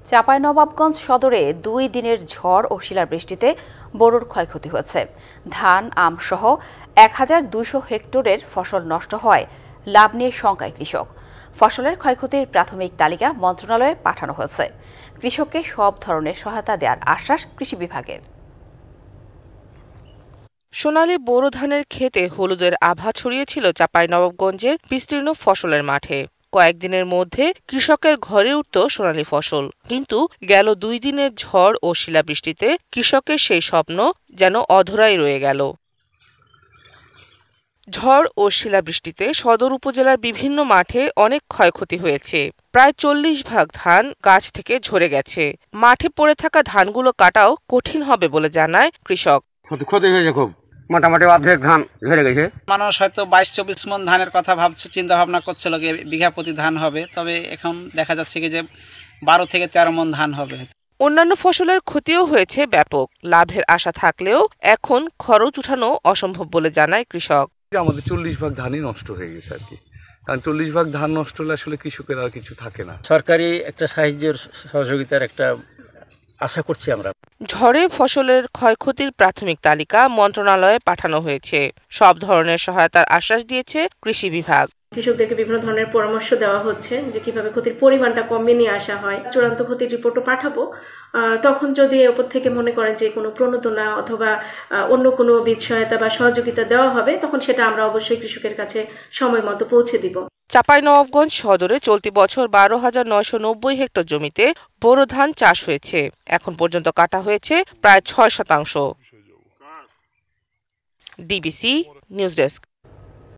চাঁপাইনবাবগঞ্জ সদরে ২ দিনের ঝড় ও শিলাবৃষ্টিতে বোরোর ক্ষয়ক্ষতি হয়েছে। ধান, আম সহ ১,২০০ হেক্টরের ফসল নষ্ট হওয়ায় লাভ নিয়ে শঙ্কায় কৃষক। ফসলের ক্ষয়ক্ষতির প্রাথমিক তালিকা মন্ত্রণালয়ে পাঠানো হয়েছে। কৃষককে সব ধরনের সহায়তা দেওয়ার আশ্বাস কৃষি বিভাগের। সোনালী বোরো ধানের ক্ষেতে হলুদের আভা ছড়িয়েছিল চাঁপাইনবাবগঞ্জের বিস্তীর্ণ ফসলের মাঠে। কয়েকদিনের মধ্যে কৃষকের ঘরে উঠত সোনালী ফসল, কিন্তু গেল ২ দিনের ঝড় ও শিলাবৃষ্টিতে কৃষকের সেই স্বপ্ন যেন অধরাই রয়ে গেল। ঝড় ও শিলাবৃষ্টিতে সদর উপজেলার বিভিন্ন মাঠে অনেক ক্ষয়ক্ষতি হয়েছে। প্রায় ৪০ ভাগ ধান গাছ থেকে ঝরে গেছে। মাঠে পড়ে থাকা ধানগুলো কাটাও কঠিন হবে বলে জানায় কৃষক। ক্ষতি হয়েছে খুব, মোটামুটি অর্ধেক ধান ঝরে গেছে। মানুষ হয়তো ২২-২৪ মণ ধানের কথা ভাবছে, চিন্তা ভাবনা করছিল বিঘা প্রতি ধান হবে, তবে এখন দেখা যাচ্ছে যে ১২ থেকে ১৩ মণ ধান হবে। অন্যান্য ফসলের ক্ষতিও হয়েছে ব্যাপক। লাভের আশা থাকলেও এখন খরচ উঠানো অসম্ভব বলে জানায় কৃষক। আমাদের ৪০ ভাগ ধানই নষ্ট হয়ে গেছে আর কি, কারণ ৪০ ভাগ ধান নষ্ট হলে আসলে কৃষকের আর কিছু থাকে না। সরকারি একটা সাহায্যের সহযোগিতার একটা আশা করছি আমরা। ঝড়ে ফসলের ক্ষয়ক্ষতির প্রাথমিক তালিকা মন্ত্রণালয়ে পাঠানো হয়েছে। সব ধরনের সহায়তার আশ্বাস দিয়েছে কৃষি বিভাগ। কৃষকদেরকে বিভিন্ন ধরনের পরামর্শ দেওয়া হচ্ছে যে কিভাবে ক্ষতির পরিমাণটা কমিয়ে নিয়ে আসা হয়। চূড়ান্ত ক্ষতির রিপোর্টও পাঠাবো। তখন যদি ওপর থেকে মনে করেন যে কোনো প্রণোদনা অথবা অন্য কোনো বীজ সহায়তা বা সহযোগিতা দেওয়া হবে, তখন সেটা আমরা অবশ্যই কৃষকের কাছে সময় মতো পৌঁছে দিব। চাঁপাইনবাবগঞ্জ সদরে চলতি বছর ১২,৯৯০ হেক্টর জমিতে বোরো ধান চাষ হয়েছে। এখন পর্যন্ত কাটা হয়েছে প্রায় ৬%। DBC news desk.